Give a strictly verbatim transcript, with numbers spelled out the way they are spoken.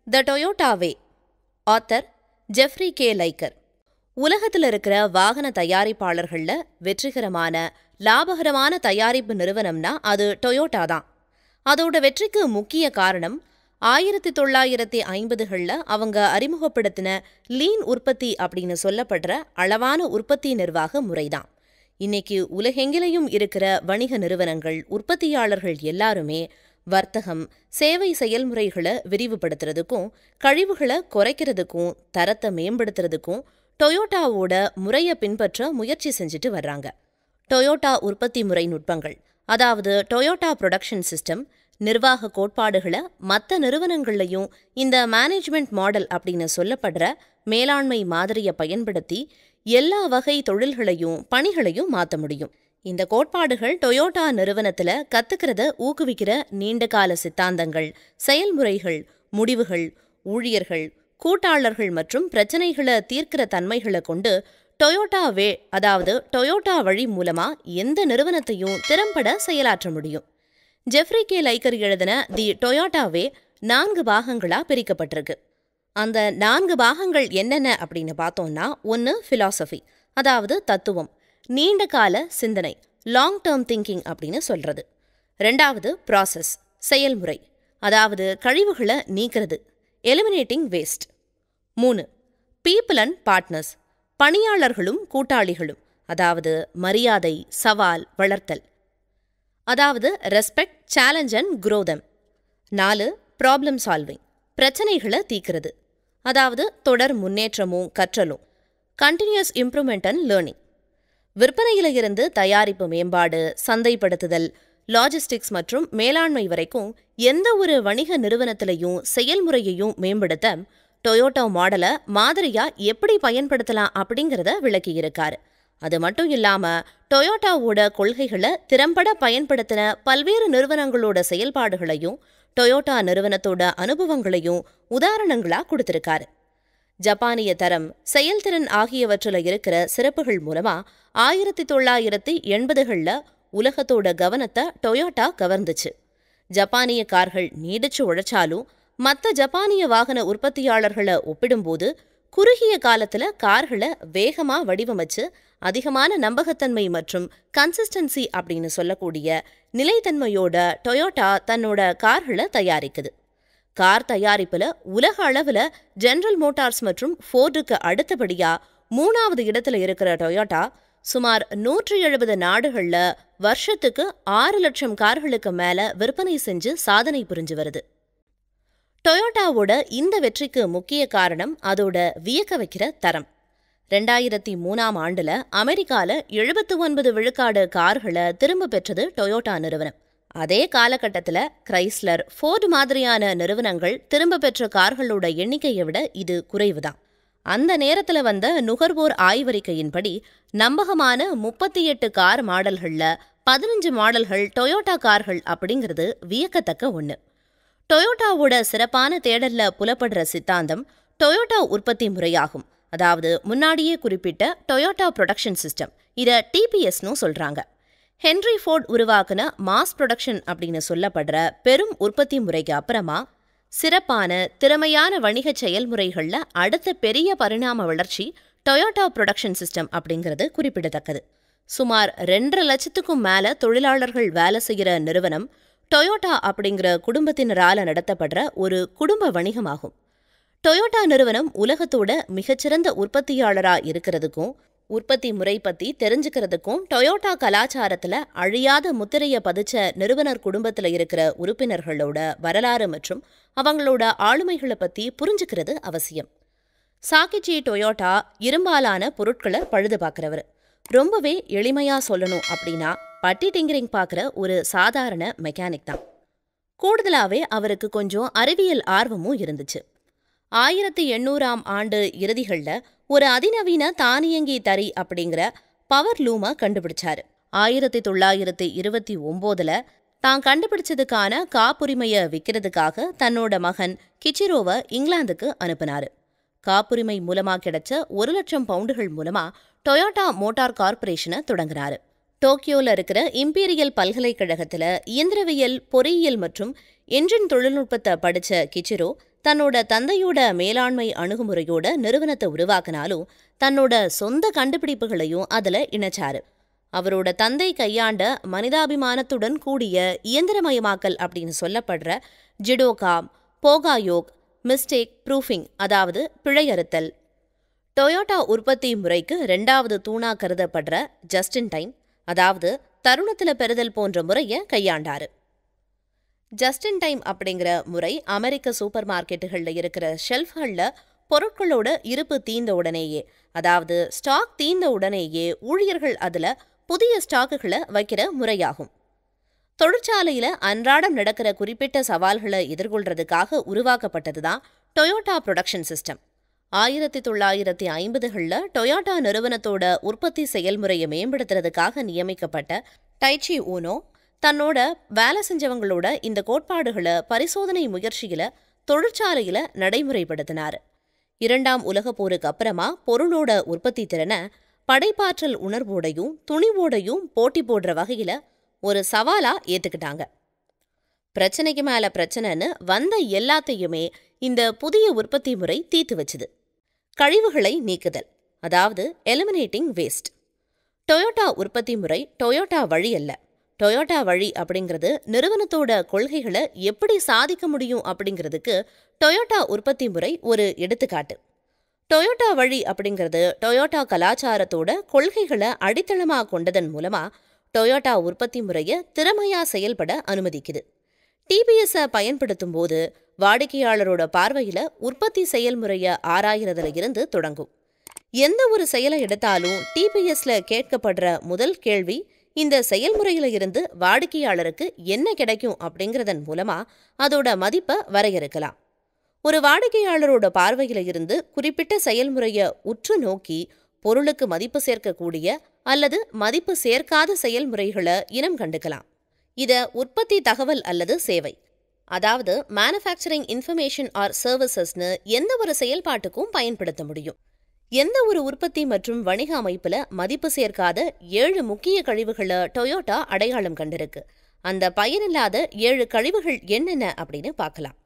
த Toyota way. Author Jeffrey K Liker. உலகத்தில் இருக்கிற வாகன தயாரிப்பாளர்களில் வெற்றிகரமான லாபகரமான தயாரிப்பு நிறுவனம்னா அது டொயோட்டா தான். அதோட வெற்றிக்கு முக்கிய காரணம் ஆயிரத்தி தொள்ளாயிரத்தி ஐம்பதுகளில் அவங்க அறிமுகப்படுத்தின லீன் உற்பத்தி அப்படின்னு சொல்லப்படுற அளவான உற்பத்தி நிர்வாக முறைதான். இன்னைக்கு உலகெங்கிலையும் இருக்கிற வணிக நிறுவனங்கள், உற்பத்தியாளர்கள் எல்லாருமே வர்த்தகம், சேவை செயல்முறைகளை விரிவுபடுத்துறதுக்கும் கழிவுகளை குறைக்கிறதுக்கும் தரத்தை மேம்படுத்துறதுக்கும் டொயோட்டாவோட முறையை பின்பற்ற முயற்சி செஞ்சுட்டு வர்றாங்க. டொயோட்டா உற்பத்தி முறை நுட்பங்கள், அதாவது டொயோட்டா ப்ரொடக்ஷன் சிஸ்டம், நிர்வாக கோட்பாடுகளை மற்ற நிறுவனங்கள்லையும் இந்த மேனேஜ்மெண்ட் மாடல் அப்படின்னு சொல்லப்படுற மேலாண்மை மாதிரியை பயன்படுத்தி எல்லா வகை தொழில்களையும் பணிகளையும் மாற்ற முடியும். இந்த கோட்பாடுகள் டொயோட்டா நிறுவனத்தில் கத்துக்கிறத ஊக்குவிக்கிற நீண்டகால சித்தாந்தங்கள், செயல்முறைகள், முடிவுகள், ஊழியர்கள், கூட்டாளர்கள் மற்றும் பிரச்சனைகளை தீர்க்கிற தன்மைகளை கொண்டு டொயோட்டா வே, அதாவது டொயோட்டா வழி மூலமா எந்த நிறுவனத்தையும் திறம்பட செயலாற்ற முடியும். ஜெஃப்ரி கே லைக்கர் எழுதின தி டொயோட்டா வே நான்கு பாகங்களா பிரிக்கப்பட்டிருக்கு. அந்த நான்கு பாகங்கள் என்னென்ன அப்படின்னு பார்த்தோம்னா, ஒன்று ஃபிலாசபி, அதாவது தத்துவம், நீண்ட கால சிந்தனை, லாங் டேர்ம் திங்கிங் அப்படின்னு சொல்றது. ரெண்டாவது ப்ராசஸ், செயல்முறை, அதாவது கழிவுகளை நீக்கிறது, எலிமினேட்டிங் வேஸ்ட். மூணு பீப்புள் அண்ட் பார்ட்னர்ஸ், பணியாளர்களும் கூட்டாளிகளும், அதாவது மரியாதை, சவால், வளர்த்தல், அதாவது respect, challenge and grow them. நாலு ப்ராப்ளம் சால்விங், பிரச்சனைகளை தீர்க்கிறது, அதாவது தொடர் முன்னேற்றமும் கற்றலும், கண்டினியூஸ் இம்ப்ரூவ்மெண்ட் அண்ட் லேர்னிங். விற்பனையில இருந்து தயாரிப்பு மேம்பாடு, சந்தைப்படுத்துதல், லாஜிஸ்டிக்ஸ் மற்றும் மேலாண்மை வரைக்கும் எந்த ஒரு வணிக நிறுவனத்திலையும் செயல்முறையையும் மேம்படுத்த டொயோட்டா மாடலை மாதிரியா எப்படி பயன்படுத்தலாம் அப்படிங்கிறத விளக்கியிருக்காரு. அது மட்டும் இல்லாம டொயோட்டாவோட கொள்கைகளை திறம்பட பயன்படுத்தின பல்வேறு நிறுவனங்களோட செயல்பாடுகளையும் டொயோட்டா நிறுவனத்தோட அனுபவங்களையும் உதாரணங்களா கொடுத்திருக்காரு. ஜப்பானிய தரம், செயல்திறன் ஆகியவற்றில் இருக்கிற சிறப்புகள் மூலமா ஆயிரத்தி தொள்ளாயிரத்தி எண்பதுகளில் உலகத்தோட கவனத்தை டொயோட்டா கவர்ந்துச்சு. ஜப்பானிய கார்கள் நீடிச்சு உழைச்சாலும் மற்ற ஜப்பானிய வாகன உற்பத்தியாளர்களை ஒப்பிடும்போது குறுகிய காலத்துல கார்களை வேகமா வடிவமைச்சு அதிகமான நம்பகத்தன்மை மற்றும் கன்சிஸ்டன்சி அப்படின்னு சொல்லக்கூடிய நிலைத்தன்மையோட டொயோட்டா தன்னோட கார்களை தயாரிக்குது. கார் தயாரிப்புல உலக அளவுல ஜெனரல் மோட்டார்ஸ் மற்றும் ஃபோர்டுக்கு அடுத்தபடியா மூணாவது இடத்துல இருக்கிற டொயோட்டா சுமார் நூற்றி எழுபது நாடுகள்ல வருஷத்துக்கு ஆறு லட்சம் கார்களுக்கு மேல விற்பனை செஞ்சு சாதனை புரிஞ்சு வருது. டொயோட்டாவோட இந்த வெற்றிக்கு முக்கிய காரணம் அதோட வியக்க வைக்கிற தரம். ரெண்டாயிரத்தி மூணாம் ஆண்டுல அமெரிக்கால எழுபத்தி ஒன்பது விழுக்காடு கார்களை திரும்ப பெற்றது டொயோட்டா நிறுவனம். அதே காலகட்டத்துல கிரைஸ்லர், ஃபோர்டு மாதிரியான நிறுவனங்கள் திரும்ப பெற்ற கார்களோட எண்ணிக்கையை விட இது குறைவுதான். அந்த நேரத்துல வந்த நுகர்வோர் ஆய்வறிக்கையின்படி நம்பகமான முப்பத்தி எட்டு கார் மாடல்கள்ல பதினஞ்சு மாடல்கள் டொயோட்டா கார்கள் அப்படிங்கிறது வியக்கத்தக்க ஒண்ணு. டொயோட்டாவோட சிறப்பான தேடல்ல புலப்படுற சித்தாந்தம் டொயோட்டா உற்பத்தி முறையாகும். அதாவது முன்னாடியே குறிப்பிட்ட டொயோட்டா ப்ரொடக்ஷன் சிஸ்டம், இத டிபிஎஸ்னு சொல்றாங்க. ஹென்ரி ஃபோர்ட் உருவாக்குன மாஸ் ப்ரொடக்ஷன் அப்படின்னு சொல்லப்படுற பெரும் உற்பத்தி முறைக்கு அப்புறமா சிறப்பான திறமையான வணிக செயல்முறைகள்ல அடுத்த பெரிய பரிணாம வளர்ச்சி டொயோட்டா ப்ரொடக்ஷன் சிஸ்டம் அப்படிங்கிறது குறிப்பிடத்தக்கது. சுமார் ரெண்டரை லட்சத்துக்கும் மேல தொழிலாளர்கள் வேலை செய்கிற நிறுவனம் டொயோட்டா அப்படிங்கிற குடும்பத்தினரால நடத்தப்படுற ஒரு குடும்ப வணிகமாகும். டொயோட்டா நிறுவனம் உலகத்தோட மிகச்சிறந்த உற்பத்தியாளரா இருக்கிறதுக்கும் உற்பத்தி முறை பத்தி தெரிஞ்சுக்கிறதுக்கும் டொயோட்டா கலாச்சாரத்துல அழியாத முத்திரைய பதிச்ச நிறுவனர் குடும்பத்துல இருக்கிற உறுப்பினர்களோட வரலாறு மற்றும் அவங்களோட ஆளுமைகளை பத்தி புரிஞ்சுக்கிறது அவசியம். சாகிச்சி டொயோட்டா இரும்பாலான பொருட்களை பழுது பார்க்கிறவர். ரொம்பவே எளிமையா சொல்லணும் அப்படின்னா பட்டி டிங்கரிங் பார்க்குற ஒரு சாதாரண மெக்கானிக் தான். கூடுதலாவே அவருக்கு கொஞ்சம் அறிவியல் ஆர்வமும் இருந்துச்சு. ஆயிரத்தி எண்ணூறாம் ஆண்டு இறுதிகளில் ஒரு அதிநவீன தானியங்கி தறி அப்படிங்கிற பவர் லூமை கண்டுபிடிச்சாரு. ஆயிரத்தி தொள்ளாயிரத்தி இருபத்தி ஒம்போதுல தான் கண்டுபிடிச்சதுக்கான காப்புரிமையை விற்கிறதுக்காக தன்னோட மகன் கிச்சிரோவை இங்கிலாந்துக்கு அனுப்பினாரு. காப்புரிமை மூலமா கிடைச்ச ஒரு லட்சம் பவுண்டுகள் மூலமா டொயோட்டா மோட்டார் கார்பரேஷனை தொடங்கினாரு. டோக்கியோல இருக்கிற இம்பீரியல் பல்கலைக்கழகத்துல இயந்திரவியல், பொறியியல் மற்றும் என்ஜின் தொழில்நுட்பத்தை படிச்ச கிச்சிரோ தன்னோட தந்தையோட மேலாண்மை அணுகுமுறையோட நிறுவனத்தை உருவாக்கினாலும் தன்னோட சொந்த கண்டுபிடிப்புகளையும் அதுல இணைச்சாரு. அவரோட தந்தை கையாண்ட மனிதாபிமானத்துடன் கூடிய இயந்திரமயமாக்கல் அப்படின்னு சொல்லப்படுற ஜிடோகாம், போகாயோக், மிஸ்டேக் ப்ரூஃபிங் அதாவது பிழையறுத்தல், டொயோட்டா உற்பத்தி முறைக்கு ரெண்டாவது தூணா கருதப்படுற ஜஸ்டின் டைம் அதாவது தருணத்தில் பெறுதல் போன்ற முறையை கையாண்டாரு. ஜஸ்டின் டைம் அப்படிங்கிற முறை அமெரிக்க சூப்பர் மார்க்கெட்டுகளில் இருக்கிற ஷெல்ஃப்களில் பொருட்களோட இருப்பு தீர்ந்த உடனேயே அதாவது ஸ்டாக் தீர்ந்த உடனேயே ஊழியர்கள் அதில் புதிய ஸ்டாக்குகளை வைக்கிற முறையாகும். தொழிற்சாலையில் அன்றாடம் நடக்கிற குறிப்பிட்ட சவால்களை எதிர்கொள்றதுக்காக உருவாக்கப்பட்டதுதான் டொயோட்டா ப்ரொடக்ஷன் சிஸ்டம். ஆயிரத்தி தொள்ளாயிரத்தி ஐம்பதுகளில் டொயோட்டா நிறுவனத்தோட உற்பத்தி செயல்முறையை மேம்படுத்துறதுக்காக நியமிக்கப்பட்ட டைச்சி ஊனோ தன்னோட வேலை செஞ்சவங்களோட இந்த கோட்பாடுகளை பரிசோதனை முயற்சியில தொழிற்சாலையில நடைமுறைப்படுத்தினார். இரண்டாம் உலகப் போருக்கு அப்புறமா பொருளோட உற்பத்தி திறனை படைப்பாற்றல் உணர்வோடையும் துணிவோடையும் போட்டி போடுற வகையில ஒரு சவாலா ஏத்துக்கிட்டாங்க. பிரச்சனைக்கு மேல பிரச்சனைன்னு வந்த எல்லாத்தையுமே இந்த புதிய உற்பத்தி முறை தீர்த்து வச்சுது. கழிவுகளை நீக்குதல் அதாவது எலிமினேட்டிங் வேஸ்ட். டொயோட்டா உற்பத்தி முறை டொயோட்டா வழி அல்ல. டொயோட்டா வழி அப்படிங்கிறது நிறுவனத்தோட கொள்கைகளை எப்படி சாதிக்க முடியும் அப்படிங்கிறதுக்கு டொயோட்டா உற்பத்தி முறை ஒரு எடுத்துக்காட்டு. டொயோட்டா வழி அப்படிங்கிறது டொயோட்டா கலாச்சாரத்தோட கொள்கைகளை அடித்தளமாக கொண்டதன் மூலமா டொயோட்டா உற்பத்தி முறையை திறமையா செயல்பட அனுமதிக்குது. டிபிஎஸ்ஸை பயன்படுத்தும் போது வாடிக்கையாளரோட பார்வையில உற்பத்தி செயல்முறையை ஆராயறதுல இருந்து தொடங்கும். எந்த ஒரு செயலை எடுத்தாலும் டிபிஎஸ்ல கேட்கப்படுற முதல் கேள்வி இந்த செயல்முறையில இருந்து வாடிக்கையாளருக்கு என்ன கிடைக்கும் அப்படிங்கிறதன் மூலமா அதோட மதிப்பை வரையறுக்கலாம். ஒரு வாடிக்கையாளரோட பார்வையில இருந்து குறிப்பிட்ட செயல்முறையை உற்று நோக்கி பொருளுக்கு மதிப்பு சேர்க்கக்கூடிய அல்லது மதிப்பு சேர்க்காத செயல்முறைகளை இனம் கண்டுக்கலாம். இத உற்பத்தி தகவல் அல்லது சேவை அதாவது மேனுஃபேக்சரிங் இன்ஃபர்மேஷன் ஆர் சர்வீசஸ்னு எந்த ஒரு செயல்பாட்டுக்கும் பயன்படுத்த முடியும். எந்த ஒரு உற்பத்தி மற்றும் வணிக அமைப்புல மதிப்பு சேர்க்காத ஏழு முக்கிய கழிவுகளை டொயோட்டா அடையாளம் கண்டிருக்கு. அந்த பயனில்லாத ஏழு கழிவுகள் என்னென்ன அப்படின்னு பார்க்கலாம்.